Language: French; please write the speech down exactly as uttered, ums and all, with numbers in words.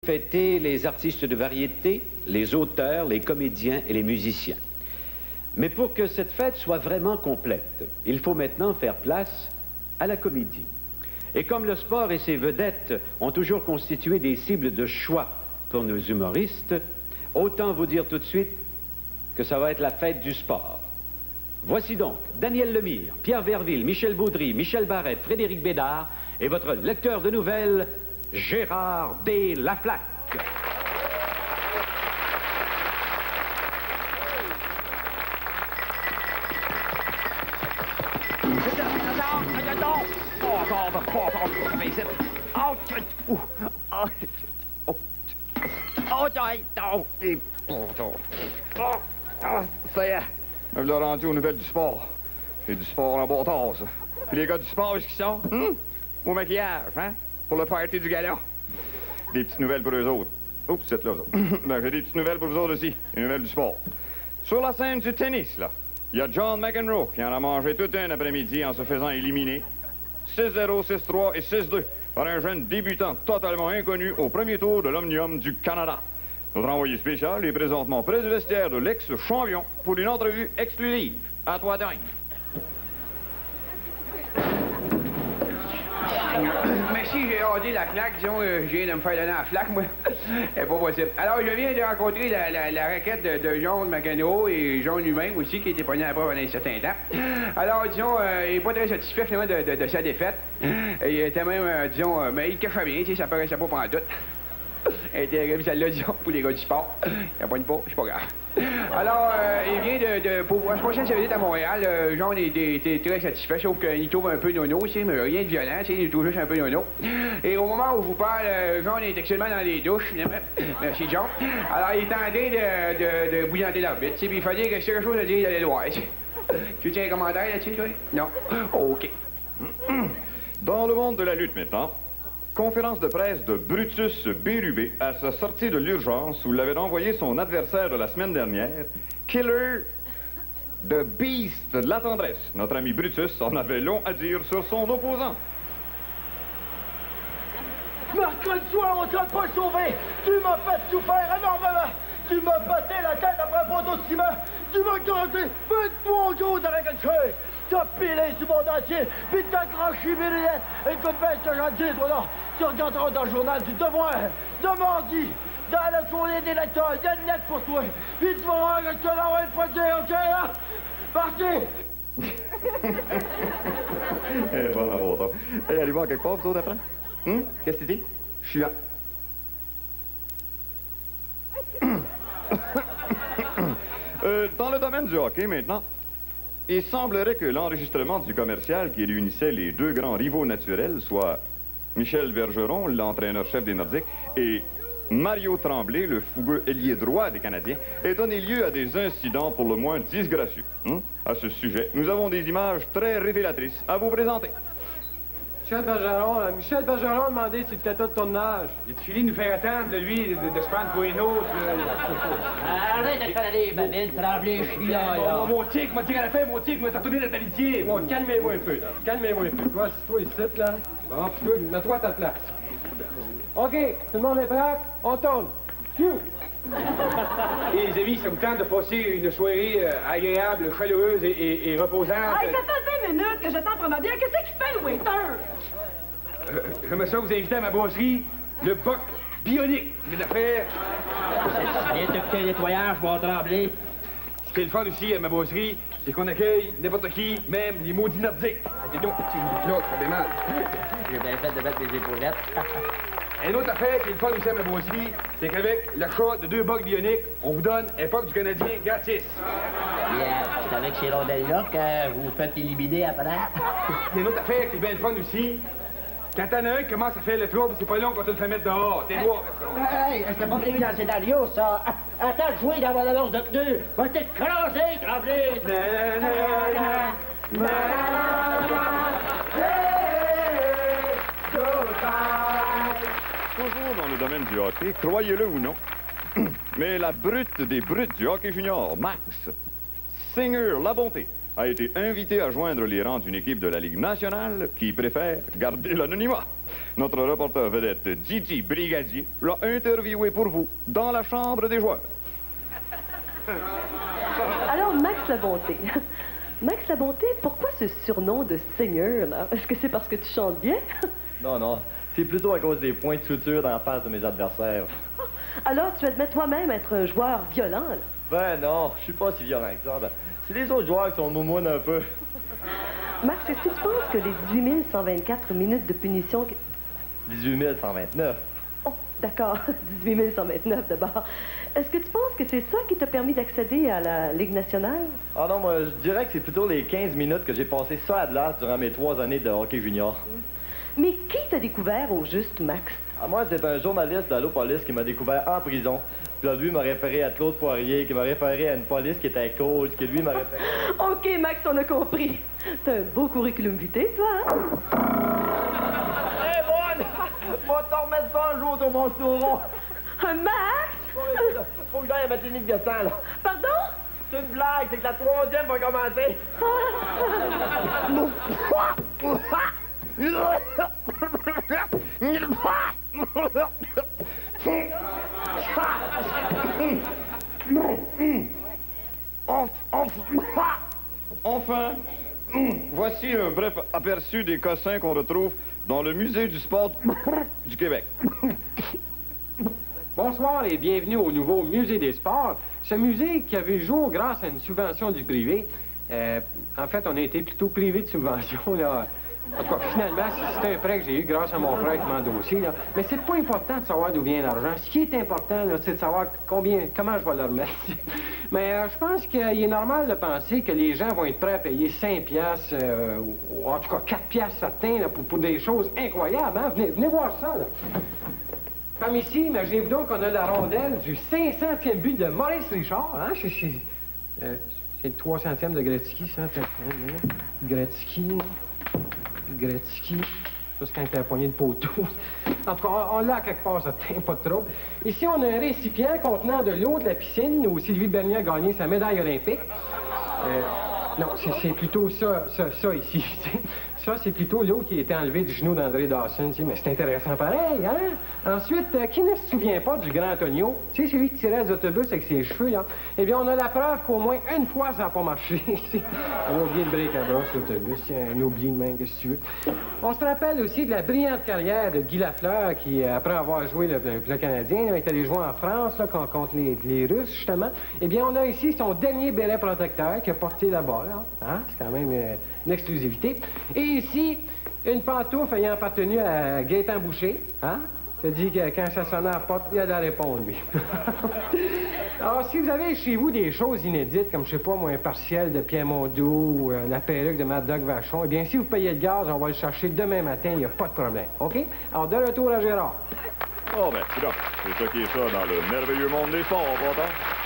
fêter les artistes de variété, les auteurs, les comédiens et les musiciens. Mais pour que cette fête soit vraiment complète, il faut maintenant faire place à la comédie. Et comme le sport et ses vedettes ont toujours constitué des cibles de choix pour nos humoristes, autant vous dire tout de suite que ça va être la fête du sport. Voici donc Daniel Lemire, Pierre Verville, Michel Baudry, Michel Barrette, Frédéric Bédard et votre lecteur de nouvelles, Gérard D. Laflaque. Ça y est, je l'ai rendu aux nouvelles du sport. Et du sport en bon temps, ça. Puis les gars du sport, où est-ce qu'ils sont? Hum? Au maquillage, hein? Pour le party du gala. Des petites nouvelles pour eux autres. Oups, c'est là, ça. Ben, j'ai des petites nouvelles pour vous autres aussi. Les nouvelles du sport. Sur la scène du tennis, là, il y a John McEnroe qui en a mangé tout un après-midi en se faisant éliminer. six zéro, six trois et six deux par un jeune débutant totalement inconnu au premier tour de l'Omnium du Canada. Notre envoyé spécial est présentement près du vestiaire de l'ex-champion pour une entrevue exclusive. À toi, dingue. Merci, j'ai hâté la claque. Disons, euh, je viens de me faire donner la flaque, moi. C'est pas possible. Alors, je viens de rencontrer la, la, la raquette de, de John McEnroe et John lui-même aussi, qui était pogné à la preuve pendant un certain temps. Alors, disons, euh, il n'est pas très satisfait, finalement, de, de, de sa défaite. Et il était même, euh, disons, euh, mais il cachait bien, tu sais, ça paraissait pas pendant tout. Elle est terrible, celle-là, disons, pour les gars du sport. Il n'y pogne pas, c'est pas grave. Alors, euh, il vient de, de pour la prochaine visite à Montréal. Euh, Jean était, était très satisfait, sauf qu'il trouve un peu nono, tu sais, mais rien de violent, tu sais, il trouve juste un peu nono. Et au moment où je vous parle, euh, Jean est actuellement dans les douches. Merci, John. Alors, il est en train de, de, de bouillanter l'arbitre, tu sais, puis il fallait que c'est quelque chose à dire, il allait le voir, tu sais. Tu tiens un commentaire là-dessus, toi? Non? OK. Dans le monde de la lutte maintenant, conférence de presse de Brutus Bérubé à sa sortie de l'urgence où l'avait envoyé son adversaire de la semaine dernière, Killer de Beast de la tendresse. Notre ami Brutus en avait long à dire sur son opposant. Mercredi soir, on ne sera pas sauvé. Tu m'as fait souffrir énormément. Tu m'as battu la tête après un poteau de ciment. Tu m'as gardé vingt-trois jours avec une chose. T'as pilé sur mon dentier, puis t'as craché mes lunettes. Écoute bien ce que j'en dis, toi là. Tu regarderas dans le journal du devoir, de mardi, dans le courrier des lecteurs, il y a une lettre pour toi. Puis tu vas voir que je te l'envoie une fois de dire, OK, là? Parti! Eh, bon, bon, bon. Hey, allez voir quelque part, vous autres, après? Hum? Qu'est-ce que tu dis? Je suis là. euh, dans le domaine du hockey, maintenant, il semblerait que l'enregistrement du commercial qui réunissait les deux grands rivaux naturels, soit Michel Bergeron, l'entraîneur-chef des Nordiques, et Mario Tremblay, le fougueux ailier droit des Canadiens, ait donné lieu à des incidents pour le moins disgracieux. Hein? À ce sujet, nous avons des images très révélatrices à vous présenter. Michel Bergeron, là, Michel Bergeron a demandé si le plateau de tournage. Il a filé nous faire attendre, de lui, de, de se prendre pour une autre. Arrête de te faire aller, Babine, Tremblay, je suis là, là. Mon tic, m'a tiré à la fin, mon tic, m'a retourné notre amitié. Bon, calmez-vous un peu, là. Calmez-vous un peu. Toi, assis-toi ici, là. Bon, tu peux, mets-toi à ta place. OK, tout le monde est prêt? On tourne. Cue! Et les amis, ça vous tente de passer une soirée euh, agréable, chaleureuse et, et, et reposante? Ah, ça fait vingt minutes que j'attends pour ma bière. Qu'est-ce qu'il fait, le waiter? Euh, J'aimerais ça vous inviter à ma brasserie, le Boc Bionique. Une affaire. Viens t'occuper le nettoyage, mon Tremblay. Ce qui est le fun aussi à ma brasserie, c'est qu'on accueille n'importe qui, même les maudits nordiques. C'est donc, c'est là, ça fait mal. J'ai bien fait de mettre des épaulettes. Une autre affaire qui est le fun aussi à ma brasserie, c'est qu'avec l'achat de deux bocs bioniques, on vous donne un puck du Canadien gratis. Bien, c'est avec ces rondelles-là que vous faites éliminer après. Il y a une autre affaire qui est bien le fun aussi. Quand t'en as un qui commence à faire le trouble, c'est pas long qu'on te le fait mettre dehors. T'es droit, Hey, c'était pas prévu dans le scénario, ça. Attends de jouer dans mon annonce de pneus. Va t'écraser, Tremblay. Toujours dans le domaine du hockey, croyez-le ou non, mais la brute des brutes du hockey junior, Max Singer, la bonté, a été invité à joindre les rangs d'une équipe de la Ligue nationale qui préfère garder l'anonymat. Notre reporter vedette Didi Brigadier l'a interviewé pour vous dans la chambre des joueurs. Alors, Max La Bonté. Max La Bonté, pourquoi ce surnom de seigneur, là? Est-ce que c'est parce que tu chantes bien? Non, non. C'est plutôt à cause des points de suture dans la face de mes adversaires. Alors, tu admets toi-même être un joueur violent, là? Ben non, je suis pas si violent que ça. Ben, c'est les autres joueurs qui sont moumounes un peu. Max, est-ce que tu penses que les dix-huit mille cent vingt-quatre minutes de punition... que- dix-huit mille cent vingt-neuf. Oh, d'accord, dix-huit mille cent vingt-neuf d'abord. Est-ce que tu penses que c'est ça qui t'a permis d'accéder à la Ligue nationale? Ah non, moi, je dirais que c'est plutôt les quinze minutes que j'ai passées ça à glace durant mes trois années de hockey junior. Mais qui t'a découvert au juste, Max? Ah, moi, c'est un journaliste d'Allo-Police qui m'a découvert en prison. Puis là, lui m'a référé à Claude Poirier, qui m'a référé à une police qui était coach, qui lui m'a référé... OK, Max, on a compris. T'as un beau curriculum vitae, toi, hein? Hey, bonne! Va t'en remettre ça un jour, ton monstro. Un Max? Faut que j'aille à ma clinique de sang, là. Pardon? C'est une blague, c'est que la troisième va commencer. Enfin, voici un bref aperçu des cossins qu'on retrouve dans le musée du sport du Québec. Bonsoir et bienvenue au nouveau Musée des sports. Ce musée qui avait jour grâce à une subvention du privé. Euh, en fait, on a été plutôt privé de subvention, là. En tout cas, finalement, c'est un prêt que j'ai eu grâce à mon frère qui m'a endossé, là. Mais c'est pas important de savoir d'où vient l'argent. Ce qui est important, là, c'est de savoir combien, comment je vais le remettre. Mais euh, je pense qu'il est normal de penser que les gens vont être prêts à payer cinq piastres, euh, ou en tout cas quatre piastres certains, là, pour, pour des choses incroyables, hein? Venez, venez voir ça, là. Comme ici, imaginez-vous donc qu'on a la rondelle du cinq centième but de Maurice Richard, hein? C'est, c'est, euh, c'est le trois centième de Gretzky, ça. Gretzky... Gretzky. Ça, c'est quand il était à la poignée de poteau. En tout cas, on, on l'a quelque part, ça ne pas de trouble. Ici, on a un récipient contenant de l'eau de la piscine où Sylvie Bernier a gagné sa médaille olympique. Euh, non, c'est plutôt ça, ça, ça ici. Ça, c'est plutôt l'eau qui a été enlevée du genou d'André Dawson. Mais c'est intéressant pareil, hein? Ensuite, euh, qui ne se souvient pas du grand Antonio? Tu sais, celui qui tirait les autobus avec ses cheveux, là? Eh bien, on a la preuve qu'au moins une fois, ça n'a pas marché. On a oublié de break à brosse l'autobus. Un oubli de même, qu'est-ce que tu veux. On se rappelle aussi de la brillante carrière de Guy Lafleur, qui, après avoir joué le, le, le Canadien, là, est allé jouer en France, là, contre les, les Russes, justement. Eh bien, on a ici son dernier béret protecteur qu'il a porté là-bas, là. Hein? C'est quand même euh, une exclusivité. Et ici, une pantoufle ayant appartenu à Gaétan Boucher, hein? Ça dit que quand ça sonne à la porte, il y a de la réponse, lui. Alors, si vous avez chez vous des choses inédites, comme, je sais pas, moi, un partiel de Pierre Mondoux ou euh, la perruque de Mad Dog Vachon, eh bien, si vous payez le gaz, on va le chercher demain matin, il n'y a pas de problème, OK? Alors, de retour à Gérard. Oh, ben, c'est là. C'est ça qui est ça dans le merveilleux monde des sports, pourtant.